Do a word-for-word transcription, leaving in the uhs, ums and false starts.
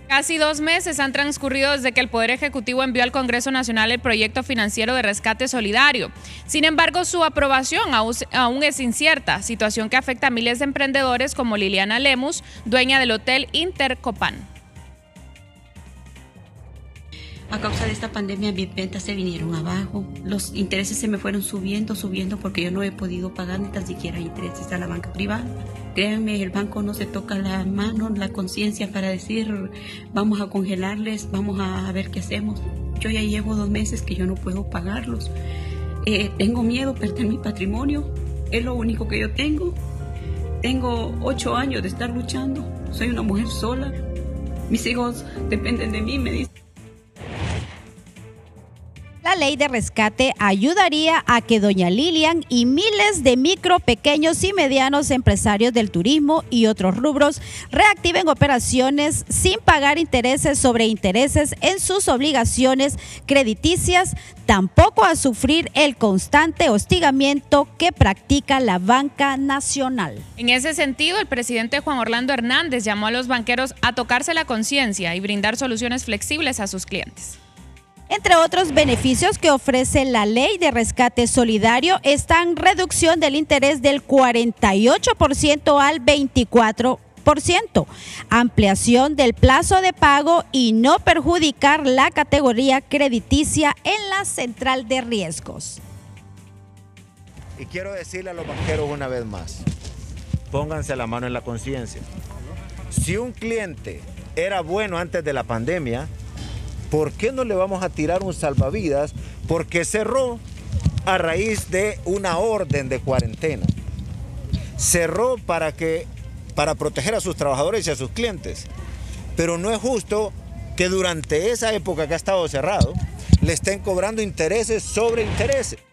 Casi dos meses han transcurrido desde que el Poder Ejecutivo envió al Congreso Nacional el proyecto financiero de rescate solidario. Sin embargo, su aprobación aún es incierta, situación que afecta a miles de emprendedores como Liliana Lemus, dueña del Hotel Intercopan. A causa de esta pandemia mis ventas se vinieron abajo, los intereses se me fueron subiendo, subiendo porque yo no he podido pagar ni tan siquiera intereses a la banca privada. Créanme, el banco no se toca la mano, la conciencia para decir vamos a congelarles, vamos a ver qué hacemos. Yo ya llevo dos meses que yo no puedo pagarlos. Eh, tengo miedo de perder mi patrimonio, es lo único que yo tengo. Tengo ocho años de estar luchando, soy una mujer sola, mis hijos dependen de mí, me dicen. La ley de rescate ayudaría a que doña Lilian y miles de micro, pequeños y medianos empresarios del turismo y otros rubros reactiven operaciones sin pagar intereses sobre intereses en sus obligaciones crediticias, tampoco a sufrir el constante hostigamiento que practica la banca nacional. En ese sentido, el presidente Juan Orlando Hernández llamó a los banqueros a tocarse la conciencia y brindar soluciones flexibles a sus clientes. Entre otros beneficios que ofrece la ley de rescate solidario están reducción del interés del cuarenta y ocho por ciento al veinticuatro por ciento, ampliación del plazo de pago y no perjudicar la categoría crediticia en la central de riesgos. Y quiero decirle a los banqueros una vez más, pónganse la mano en la conciencia. Si un cliente era bueno antes de la pandemia, ¿por qué no le vamos a tirar un salvavidas? Porque cerró a raíz de una orden de cuarentena. Cerró para, que, para proteger a sus trabajadores y a sus clientes. Pero no es justo que durante esa época que ha estado cerrado, le estén cobrando intereses sobre intereses.